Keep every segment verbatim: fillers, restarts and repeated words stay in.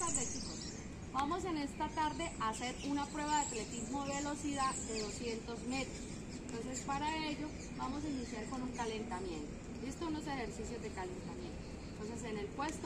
tardes, chicos. Vamos en esta tarde a hacer una prueba de atletismo de velocidad de doscientos metros. Entonces, para ello vamos a iniciar con un calentamiento. Listo, unos ejercicios de calentamiento. Entonces, en el puesto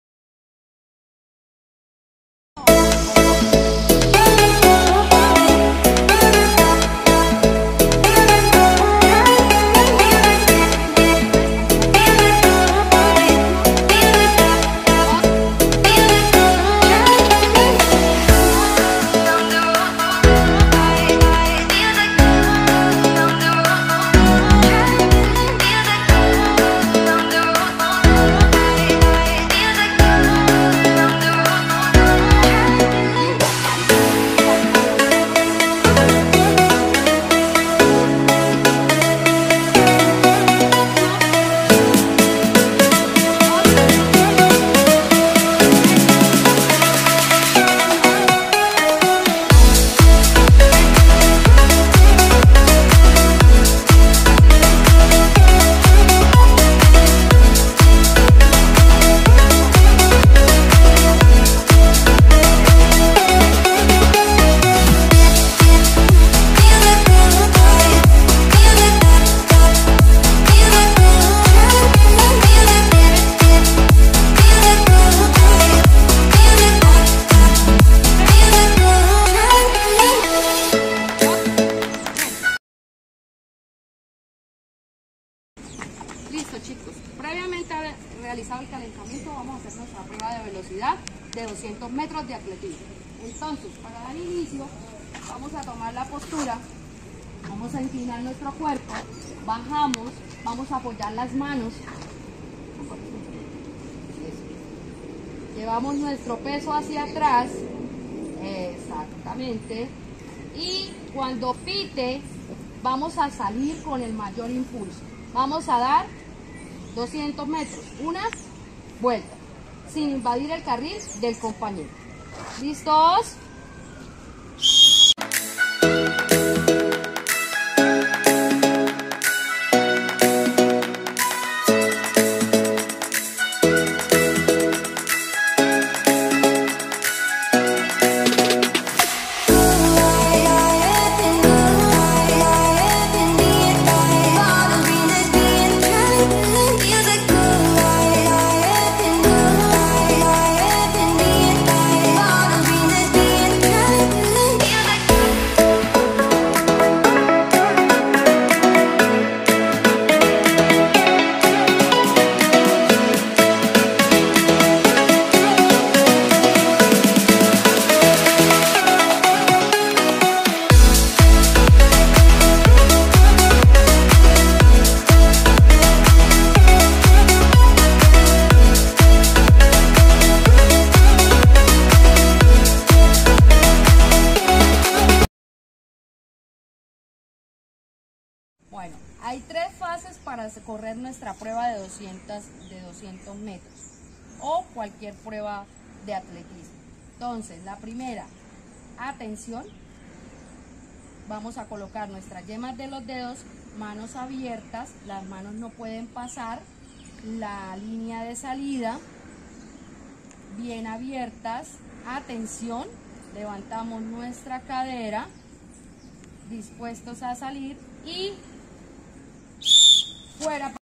Listo, chicos, previamente haber realizado el calentamiento vamos a hacer nuestra prueba de velocidad de doscientos metros de atletismo. Entonces, para dar inicio, vamos a tomar la postura, vamos a inclinar nuestro cuerpo, bajamos, vamos a apoyar las manos, llevamos nuestro peso hacia atrás, exactamente, y cuando pite vamos a salir con el mayor impulso. Vamos a dar doscientos metros, una vuelta, sin invadir el carril del compañero. ¿Listos? Bueno, hay tres fases para correr nuestra prueba de doscientos, de doscientos metros o cualquier prueba de atletismo. Entonces, la primera, atención, vamos a colocar nuestras yemas de los dedos, manos abiertas, las manos no pueden pasar la línea de salida, bien abiertas, atención, levantamos nuestra cadera, dispuestos a salir y fuera.